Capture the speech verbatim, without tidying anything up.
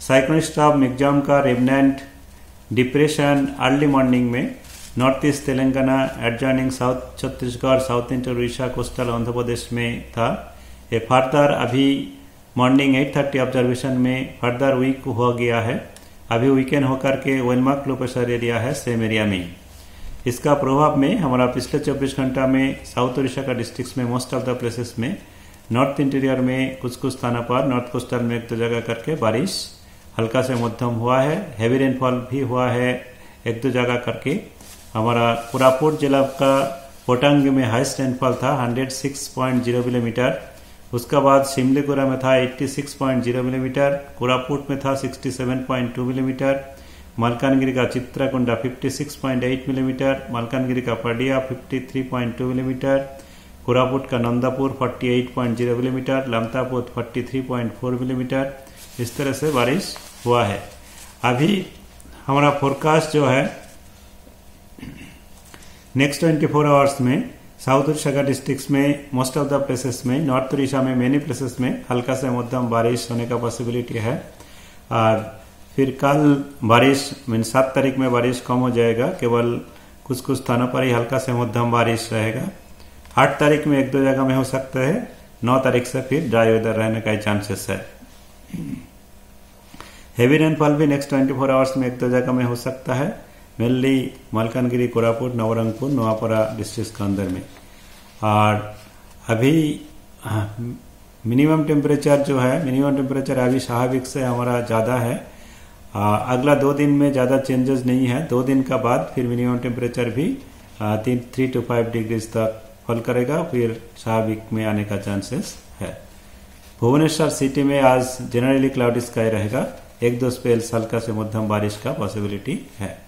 Cyclonic storm Michaung का remnant depression early morning में north east Telangana adjoining south Chhattisgarh south interior Orissa coastal Andhra Pradesh में था। ये फर्दर अभी मॉर्निंग एट थर्टी ऑब्जर्वेशन में फर्दर वीक हो गया है। अभी वीकेंड होकर के वेलमार्क लो प्रेशर एरिया है सेम एरिया में। इसका प्रभाव में हमारा पिछले चौबीस घंटा में साउथ उड़ीसा का डिस्ट्रिक्ट्स में मोस्ट ऑफ द प्लेसेस में, नॉर्थ इंटीरियर में कुछ कुछ स्थानों पर, नॉर्थ कोस्टल में एक दो जगह करके बारिश हल्का से मध्यम हुआ है। हैवी रेनफॉल भी हुआ है एक दो जगह करके। हमारा कोरापुट जिला का पोटांग में हाईएस्ट रेनफॉल था एक सौ छह पॉइंट शून्य मिलीमीटर। उसका बाद शिमलीगुड़ा में था छियासी पॉइंट शून्य मिलीमीटर, कोरापुट में था सड़सठ पॉइंट दो मिलीमीटर, मलकानगिरी का चित्राकुंडा छप्पन पॉइंट आठ मिलीमीटर, मलकानगिरी का पडिया तिरेपन पॉइंट दो मिलीमीटर, कोरापुट का नंदापुर अड़तालीस पॉइंट शून्य मिलीमीटर, लमतापुर तैंतालीस पॉइंट चार मिलीमीटर। इस तरह से बारिश हुआ है। अभी हमारा फोरकास्ट जो है नेक्स्ट चौबीस आवर्स में साउथ उड़ीसा का डिस्ट्रिक्ट्स में मोस्ट ऑफ द प्लेसेस में, नॉर्थ उड़ीसा में मेनी प्लेसेस में हल्का से मध्यम बारिश होने का पॉसिबिलिटी है। और फिर कल बारिश मीन सात तारीख में बारिश कम हो जाएगा, केवल कुछ कुछ स्थानों पर ही हल्का से मध्यम बारिश रहेगा। आठ तारीख में एक दो जगह में हो सकता है। नौ तारीख से फिर ड्राई वेदर रहने का चांसेस है। हेवी रेनफॉल भी नेक्स्ट चौबीस आवर्स में एक दो जगह में हो सकता है, मेनली मलकानगिरी, कोरापुट, नवरंगपुर, नोआपाड़ा डिस्ट्रिक्ट के अंदर में। और अभी मिनिमम टेम्परेचर जो है, मिनिमम टेम्परेचर अभी स्वाभाविक से हमारा ज़्यादा है। आ, अगला दो दिन में ज़्यादा चेंजेस नहीं है। दो दिन का बाद फिर मिनिमम टेम्परेचर भी आ, तीन थ्री टू फाइव डिग्रीज तक फॉल करेगा, फिर स्वाभाविक में आने का चांसेस है। भुवनेश्वर सिटी में आज जनरली क्लाउडी स्काई रहेगा। एक दो स्पेल्स हल्का से मध्यम बारिश का पॉसिबिलिटी है।